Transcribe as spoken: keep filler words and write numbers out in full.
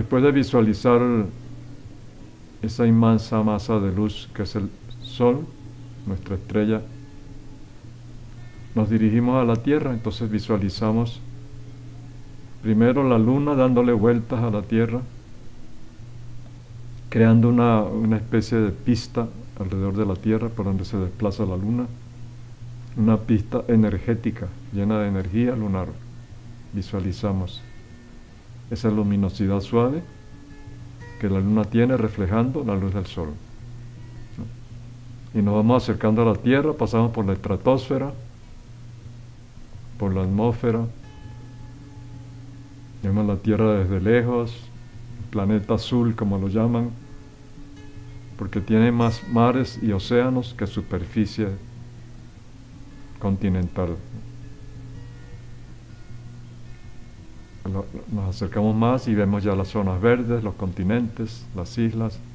Después de visualizar esa inmensa masa de luz que es el Sol, nuestra estrella, nos dirigimos a la Tierra. Entonces visualizamos primero la Luna dándole vueltas a la Tierra, creando una, una especie de pista alrededor de la Tierra por donde se desplaza la Luna, una pista energética llena de energía lunar. Visualizamos esa luminosidad suave que la Luna tiene reflejando la luz del Sol, ¿no? Y nos vamos acercando a la Tierra, pasamos por la estratosfera, por la atmósfera, vemos la Tierra desde lejos, planeta azul como lo llaman, porque tiene más mares y océanos que superficie continental. Nos acercamos más y vemos ya las zonas verdes, los continentes, las islas,